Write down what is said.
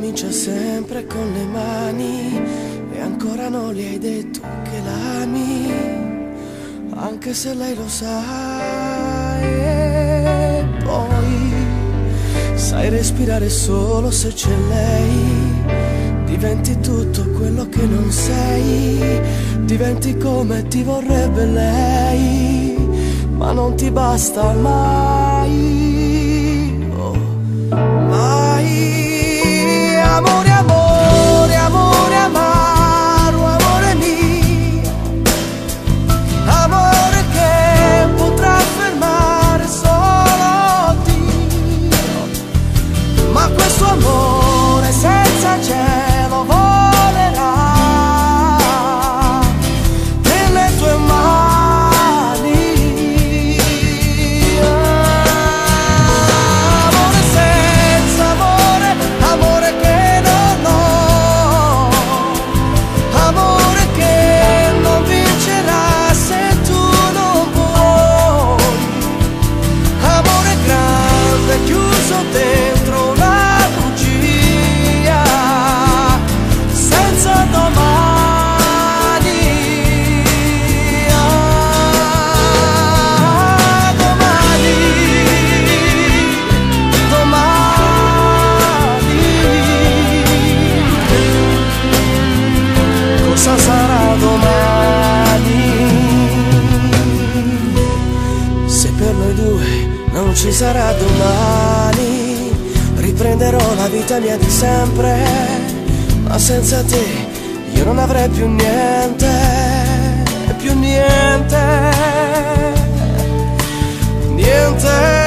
comincia sempre con le mani e ancora non le hai detto che l'ami, anche se lei lo sa. E poi sai respirare solo se c'è lei, diventi tutto quello che non sei, diventi come ti vorrebbe lei, ma non ti basta mai, oh, mai. Amore, amore, amore, amaro, amore mio, amore che potrà fermare solo Dio, ma questo amore senza cielo volerà nelle tue mani. Amore senza amore, amore che non ho, amore che non vincerà se tu non vuoi, amore grande chiuso dentro una bugia senza domani. Ah, domani, domani, cosa sarà domani? Se per noi due non ci sarà domani, riprenderò la vita mia di sempre, ma senza te io non avrei più niente, più niente, niente.